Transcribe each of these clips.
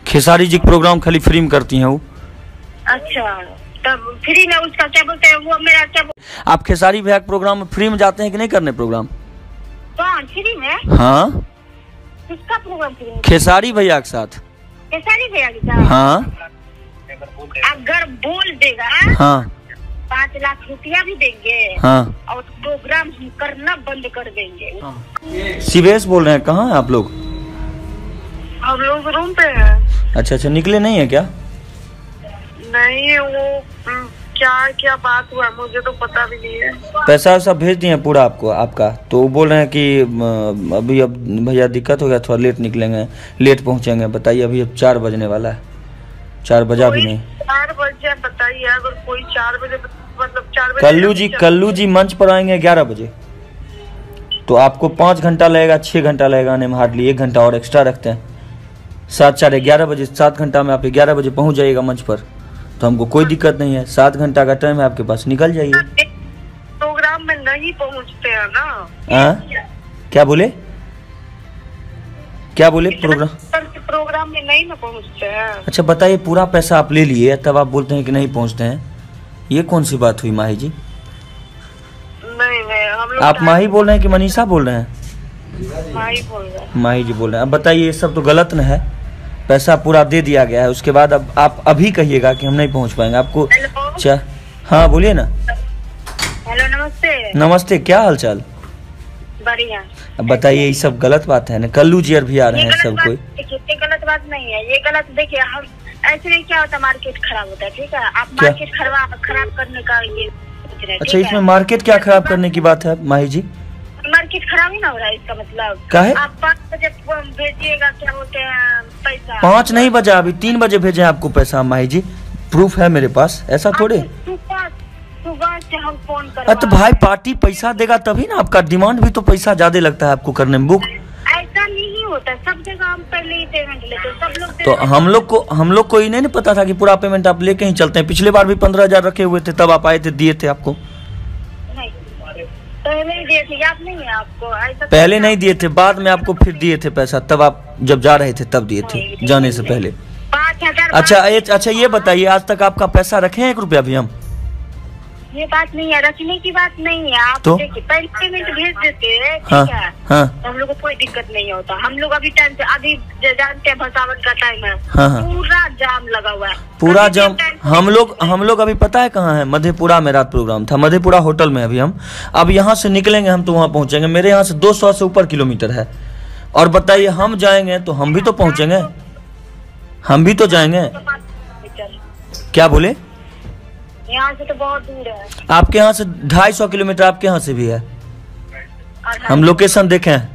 Khesari ji program खाली free में करती हैं वो। अच्छा, तब फ्री में उसका क्या बोलते हैं, वो मेरा क्या आप खेसारी भैया के प्रोग्राम में फ्री में जाते हैं कि नहीं करने प्रोग्राम? कौन फ्री में? हाँ, किसका प्रोग्राम फ्री में? खेसारी भैया के साथ। खेसारी भैया के साथ? हाँ, अगर बोल देगा हाँ 5 लाख रुपया भी देंगे, हाँ, और प्रोग्राम हम करना बंद कर देंगे। शिवेश बोल रहे हैं, कहाँ हैं आप लोग? हम लोग रूम पे हैं। अच्छा अच्छा, निकले नहीं है क्या? नहीं, वो क्या बात हुआ मुझे तो पता भी नहीं है। पैसा वैसा भेज दिए पूरा आपको आपका, तो वो बोल रहे हैं कि अभी अब भैया दिक्कत हो गया, थोड़ा लेट निकलेंगे, लेट पहुंचेंगे। बताइए अभी अब 4 बजने वाला है, 4 बजा भी नहीं। 4 बजे बताइए, अगर कोई 4 बजे मतलब 4 बजे कल्लू जी मंच पर आएंगे 11 बजे, तो आपको 5 घंटा लगेगा, 6 घंटा लगेगा आने में, हार्डली 1 घंटा और एक्स्ट्रा रखते हैं। 7 4 11 बजे, 7 घंटा में आप 11 बजे पहुंच जाइएगा मंच पर, तो हमको कोई दिक्कत नहीं है। 7 घंटा का टाइम है आपके पास, निकल जाइए। प्रोग्राम में नहीं पहुंचते हैं ना? क्या बोले प्रोग्राम में नहीं ना पहुंचते हैं। अच्छा बताइए, पूरा पैसा आप ले लिए तब आप बोलते हैं कि नहीं पहुंचते हैं, ये कौन सी बात हुई माही जी? नहीं हम लोग। आप माही बोल रहे हैं कि मनीषा बोल रहे हैं? माही बोल रहे हैं। माही जी बोल रहे हैं। अब बताइए, ये सब तो गलत न है, पैसा पूरा दे दिया गया है, उसके बाद अब आप अभी कहिएगा कि हम नहीं पहुंच पाएंगे आपको। हाँ बोलिए ना। हेलो, नमस्ते। नमस्ते, क्या हाल चाल? बढ़िया। अब बताइए, ये सब गलत बात है ना, कल्लू जी भी आ रहे हैं सब कोई। ये गलत बात नहीं है, ये गलत। देखिए, हम ऐसे नहीं, क्या होता मार्केट खराब होता है, ठीक है? आप मार्केट खराब करने का ये सोच रहे हैं। अच्छा, इसमें मार्केट क्या खराब करने की बात है माही जी? मार्केट खराब ही ना हो रहा है, इसका मतलब क्या है? आप 5 बजे भेजिएगा, क्या बोलते हैं, पैसा 5 नहीं बजा, अभी 3 बजे भेजे आपको पैसा माही जी, प्रूफ है मेरे पास, ऐसा थोड़े। सुबह से हम फोन कर। तो भाई पार्टी पैसा देगा तभी ना, आपका डिमांड भी तो पैसा ज्यादा लगता है आपको करने में। बुक ऐसा नहीं होता, सब जगह हम पहले ही पेमेंट लेते, सब लोग। तो हम लोग को ये नहीं पता था कि पूरा पेमेंट आप लेके ही चलते हैं। पिछले बार भी 15,000 रखे हुए थे, तब आप आए थे, दिए थे आपको। नहीं, पहले ही दिए थे, याद नहीं है आपको? ऐसा पहले नहीं दिए थे, बाद में आपको फिर दिए थे पैसा, तब आप जब जा रहे थे तब दिए थे, जाने से पहले। 5,000। अच्छा ये बताइए, आज तक आपका पैसा रखे हैं 1 रुपया भी हम? ये बात नहीं है, रखने की बात नहीं है। आप तो? देखिए, पहले पेमेंट भेज देते हैं, हाँ, ठीक है? हाँ, तो हम लोग को कोई दिक्कत नहीं होता। हम लोग अभी टाइम से, अभी जानते हैं भसावन का टाइम है, हाँ, हाँ। पूरा जाम लगा हुआ है, पूरा जाम। हम लोग अभी पता है कहाँ है? मधेपुरा में रात प्रोग्राम था, मधेपुरा होटल में अभी हम। अब यहाँ से निकलेंगे हम तो वहाँ पहुँचेंगे, मेरे यहाँ से 200 से ऊपर किलोमीटर है। और बताइए, हम जाएंगे तो हम भी तो पहुँचेंगे, हम भी तो जाएंगे। क्या बोले? यहाँ से तो बहुत दूर है। आपके यहाँ से 250 किलोमीटर, आपके यहाँ से भी है। हम लोकेशन देखे हैं,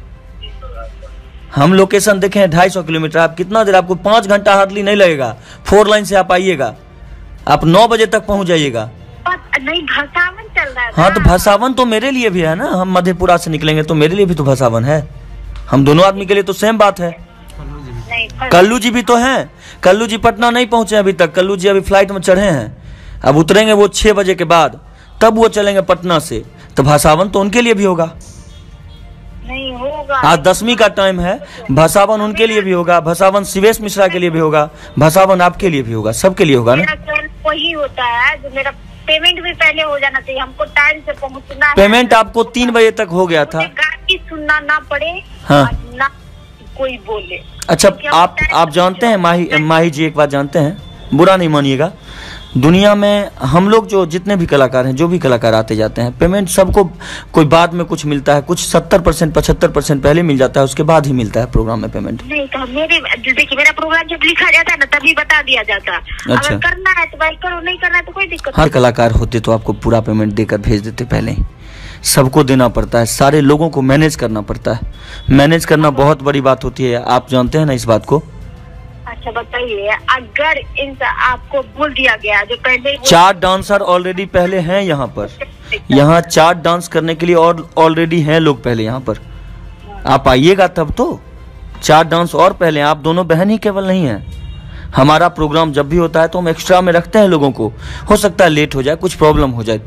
250 किलोमीटर। आप कितना देर, आपको 5 घंटा हार्डली नहीं लगेगा। 4 लाइन से आप आइएगा, आप 9 बजे तक पहुँच जाइएगा। नहीं, भसावन चल रहा है। हाँ, तो भसावन तो मेरे लिए भी है ना, हम मधेपुरा से निकलेंगे तो मेरे लिए भी तो भसावन है। हम दोनों आदमी के लिए तो सेम बात है। कल्लू जी भी तो हैं। कल्लू जी पटना नहीं पहुंचे अभी तक, कल्लू जी अभी फ्लाइट में चढ़े हैं, अब उतरेंगे वो 6 बजे के बाद, तब वो चलेंगे पटना से। तो भसावन तो उनके लिए भी होगा। नहीं होगा, आज 10वीं का टाइम है, भसावन उनके लिए भी होगा, भसावन शिवेश मिश्रा के लिए भी होगा, भसावन आपके लिए भी होगा, सबके लिए होगा ना। वही होता है जो मेरा पेमेंट भी पहले हो जाना चाहिए, हमको टाइम से पहुंचना है। पेमेंट आपको 3 बजे तक हो गया था। गाड़ी सुनना ना पड़े, हाँ, ना कोई बोले। अच्छा, आप जानते हैं माही जी, एक बात जानते हैं, बुरा नहीं मानिएगा, दुनिया में हम लोग जो जितने भी कलाकार हैं, जो भी कलाकार आते जाते हैं, पेमेंट सबको कोई बाद में कुछ मिलता है, कुछ 70% 75% पहले मिल जाता है, उसके बाद ही मिलता है प्रोग्राम में पेमेंट। नहीं तो देखिए, मेरा प्रोग्राम जब लिखा जाता है ना, तभी बता दिया जाता है। अच्छा, अगर करना है तो भाई करो, नहीं करना है तो कोई दिक्कत। हर कलाकार होते तो आपको पूरा पेमेंट देकर भेज देते, पहले ही सबको देना पड़ता है, सारे लोगों को मैनेज करना पड़ता है। मैनेज करना बहुत बड़ी बात होती है, आप जानते हैं ना इस बात को। अच्छा बताइए, अगर आपको बोल दिया गया जो पहले 4 डांसर ऑलरेडी पहले हैं यहाँ पर, यहाँ 4 डांस करने के लिए और ऑलरेडी हैं लोग पहले यहाँ पर, आप आइएगा तब तो। 4 डांस और पहले, आप दोनों बहन ही केवल नहीं हैं। हमारा प्रोग्राम जब भी होता है तो हम एक्स्ट्रा में रखते हैं लोगों को, हो सकता है लेट हो जाए, कुछ प्रॉब्लम हो जाए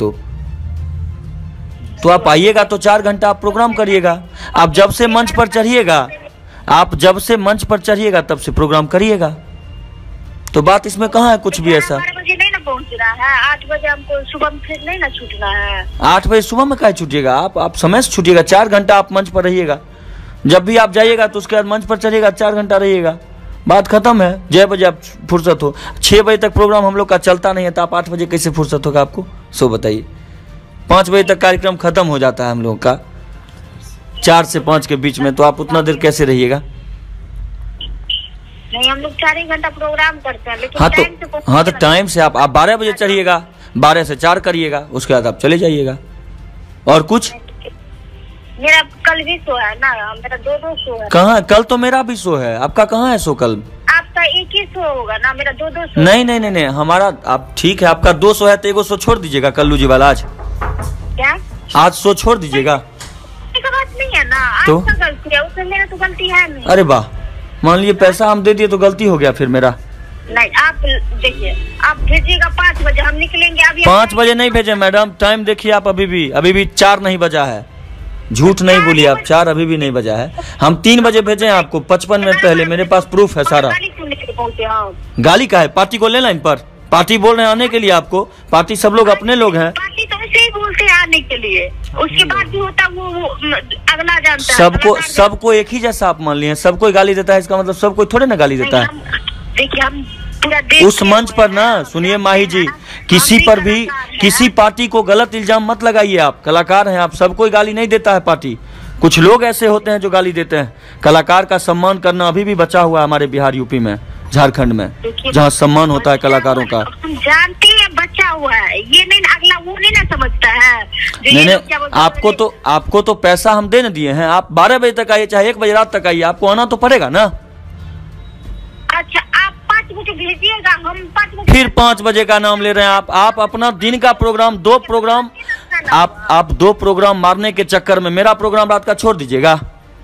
तो आप आइएगा तो 4 घंटा आप प्रोग्राम करिएगा। आप जब से मंच पर चढ़िएगा, आप जब से मंच पर चढ़िएगा तब से प्रोग्राम करिएगा, तो बात इसमें कहाँ है कुछ भी ऐसा। 12 बजे नहीं ना पहुँचना है, 8 बजे हमको सुबह में फिर नहीं ना छूटना है। 8 बजे सुबह में काहे छूटिएगा, आप समय से छूटिएगा। 4 घंटा आप मंच पर रहिएगा, जब भी आप जाइएगा तो उसके बाद मंच पर चढ़िएगा, 4 घंटा रहिएगा, बात खत्म है। 6 बजे आप फुर्सत हो। 6 बजे तक प्रोग्राम हम लोग का चलता नहीं है, तो आप 8 बजे कैसे फुर्सत होगा आपको, सो बताइए। 5 बजे तक कार्यक्रम खत्म हो जाता है हम लोग का, 4 से 5 के बीच में, तो आप उतना देर कैसे रहिएगा। नहीं, हम लोग 4 घंटा प्रोग्राम करते हैं, लेकिन हाँ तो टाइम से आप 12 बजे चढ़िएगा, 12 से 4 करिएगा, उसके बाद आप चले जाइएगा। और कुछ मेरा कल भी शो है ना, मेरा 2 शो है। कहाँ, कल तो मेरा भी शो है, आपका कहाँ है शो कल। आपका एक ही शो होगा ना, मेरा 2 शो। नहीं, हमारा, आप ठीक है आपका 2 शो है तो 1 शो छोड़ दीजिएगा कल्लू जी वाला। आज क्या, आज शो छोड़ दीजिएगा। बात नहीं है ना, तो आपका गलती है, उसमें मेरा तो गलती है नहीं। अरे वाह, मान लीजिए पैसा हम दे दिए तो गलती हो गया फिर मेरा। नहीं, आप देखिए, आप भेजिएगा 5 बजे, हम निकलेंगे अभी। 5 बजे नहीं भेजे मैडम, टाइम देखिए आप, अभी भी 4 नहीं बजा है, झूठ नहीं बोलिए आप, 4 अभी भी नहीं बजा है। हम 3 बजे भेजे हैं आपको 55 मिनट पहले, मेरे पास प्रूफ है सारा। गाली का है, पार्टी को ले लाइन पर, पार्टी बोल रहे हैं आने के लिए आपको, पार्टी सब लोग अपने लोग हैं। पार्टी तो ऐसे ही बोलते हैं आने के लिए, उसके बाद भी होता वो अगला जानता है। सबको एक ही जैसा आप मान लिए, सबको गाली देता है, इसका मतलब सबको थोड़े ना गाली देता है। देखिए, हम उस मंच पर ना, सुनिए माही जी, किसी पर भी किसी पार्टी को गलत इल्जाम मत लगाइए। आप कलाकार हैं, आप सबको गाली नहीं देता है पार्टी, कुछ लोग ऐसे होते हैं जो गाली देते हैं। कलाकार का सम्मान करना अभी भी बचा हुआ है हमारे बिहार, यूपी में, झारखंड में, जहाँ सम्मान होता है कलाकारों का। हम जानते हैं बचा हुआ है, ये नहीं अगला वो नहीं ना समझता है। नहीं, आपको तो पैसा हम दे न दिए हैं, आप 12 बजे तक आइए, चाहे 1 बजे रात तक आइए, आपको आना तो पड़ेगा ना। अच्छा, आप 5 बजे भेजिएगा, हम 5 बजे। फिर 5 बजे का नाम ले रहे हैं आप अपना दिन का प्रोग्राम, 2 प्रोग्राम, आप 2 प्रोग्राम मारने के चक्कर में मेरा प्रोग्राम रात का छोड़ दीजिएगा।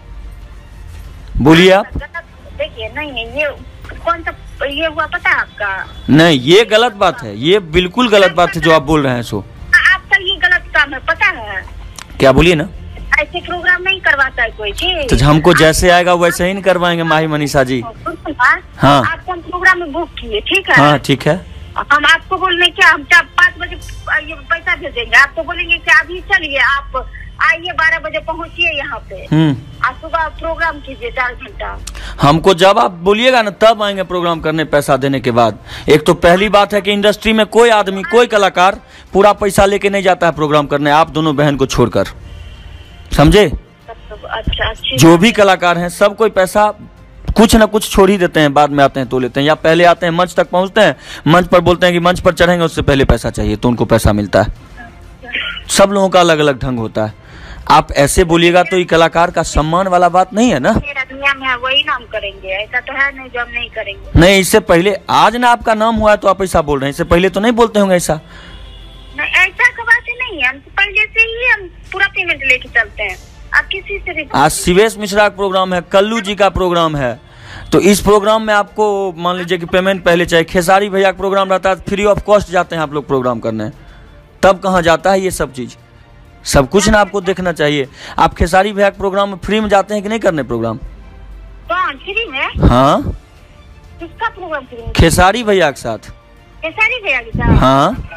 बोलिए आप। देखिए, नहीं ये कौन सा ये हुआ पता है आपका? नहीं, ये गलत बात है, ये बिल्कुल गलत बात है जो आप बोल रहे हैं। सो आपका ये गलत काम है, पता है क्या, बोलिए ना। ऐसे प्रोग्राम नहीं करवाता है कोई चीज, तो हमको जैसे आएगा वैसे ही नहीं करवाएंगे माही मनीषा जी। हाँ, आपको हम प्रोग्राम में बुक किए, ठीक है। हाँ ठीक है, हम आपको बोलने क्या, हम 5 बजे ये पैसा भेजेंगे, आपको बोलेंगे कि अभी चलिए, आप आइए 12 बजे पहुंचिए यहाँ पे, आज सुबह प्रोग्राम कीजिए 4 घंटा। हमको जब आप बोलिएगा ना तब आएंगे प्रोग्राम करने, पैसा देने के बाद। एक तो पहली बात है कि इंडस्ट्री में कोई आदमी, कोई कलाकार पूरा पैसा लेके नहीं जाता है प्रोग्राम करने, आप दोनों बहन को छोड़कर, समझे। अच्छा, जो भी कलाकार हैं सब कोई पैसा कुछ ना कुछ छोड़ ही देते हैं, बाद में आते हैं तो लेते हैं, या पहले आते हैं मंच तक पहुंचते हैं, मंच पर बोलते हैं कि मंच पर चढ़ेंगे, उससे पहले पैसा चाहिए तो उनको पैसा मिलता है। सब लोगों का अलग अलग ढंग होता है। आप ऐसे बोलिएगा तो ये कलाकार का सम्मान वाला बात नहीं है ना। मेरा दुनिया में है, वही नाम करेंगे, ऐसा तो है नहीं जो हम नहीं करेंगे। नहीं, इससे पहले आज ना आपका नाम हुआ है तो आप ऐसा बोल रहे हैं, इससे पहले तो नहीं बोलते होंगे ऐसा। नहीं, ऐसा का बात ही नहीं है, हम पहले से ही हम पूरा पेमेंट लेके चलते हैं, आप किसी से भी। आज शिवेश मिश्रा का प्रोग्राम है, कल्लू जी का प्रोग्राम है, तो इस प्रोग्राम में आपको मान लीजिए कि पेमेंट पहले चाहिए। खेसारी भैया का प्रोग्राम रहता है, फ्री ऑफ कॉस्ट जाते हैं आप लोग प्रोग्राम करने, तब कहाँ जाता है ये सब चीज, सब कुछ ना आपको देखना चाहिए। आप खेसारी भैया के प्रोग्राम में फ्री में जाते हैं कि नहीं करने प्रोग्राम? कौन फ्री में? हाँ, किसका प्रोग्राम फ्री में? खेसारी भैया के साथ। खेसारी भैया के साथ? हाँ,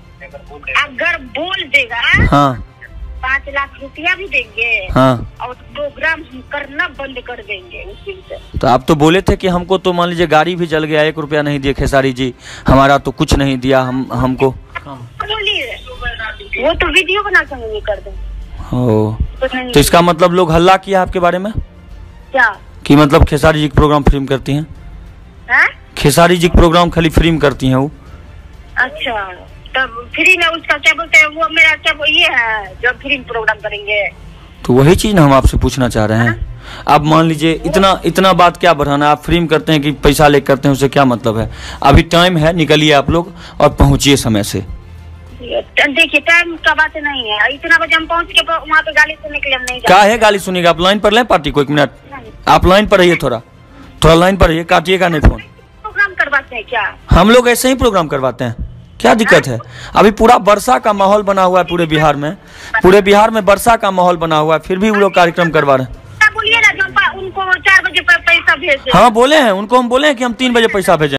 अगर बोल देगा, हाँ, 5 लाख रुपया भी देंगे, हाँ, और प्रोग्राम करना बंद कर देंगे उसी से। तो आप तो बोले थे कि हमको तो मान लीजिए गाड़ी भी जल गया, 1 रुपया नहीं दिए खेसारी जी, हमारा तो कुछ नहीं दिया हमको। बोलिए, वो तो वीडियो बना के कर दें। तो इसका मतलब लोग हल्ला किया आपके बारे में क्या, कि मतलब खेसारी जी प्रोग्राम फ्री में करती हैं? खेसारी जी प्रोग्राम खाली फ्री में करती हैं वो? अच्छा, तब फ्री में उसका क्या बोलते हैं, वो मेरा क्या ये है जो फ्री में प्रोग्राम करेंगे, तो वही चीज ना हम आपसे पूछना चाह रहे हैं। अब मान लीजिए इतना बात क्या बढ़ाना, आप फ्री में करते हैं कि पैसा लेकर करते हैं, उससे क्या मतलब है? अभी टाइम है, निकलिए आप लोग और पहुंचिए समय से। देखिए, टाइम का बात नहीं है, इतना बजे हम पहुंच के वहाँ पे गाली सुनने के लिए हम नहीं क्या है गाली सुनिएगा? आप लाइन पर लें पार्टी को, 1 मिनट आप लाइन पर रहिए, थोड़ा लाइन पर रहिए, काटिएगा नहीं फोन। प्रोग्राम करवाते हैं क्या? हम लोग ऐसे ही प्रोग्राम करवाते हैं, क्या दिक्कत है? अभी पूरा वर्षा का माहौल बना हुआ है पूरे बिहार में वर्षा का माहौल बना हुआ है, फिर भी वो लोग कार्यक्रम करवा रहे हैं। बोलिए ना, जो उनको 4 बजे पैसा भेज दें। हाँ बोले हैं, उनको हम बोले हैं कि हम 3 बजे पैसा भेजें।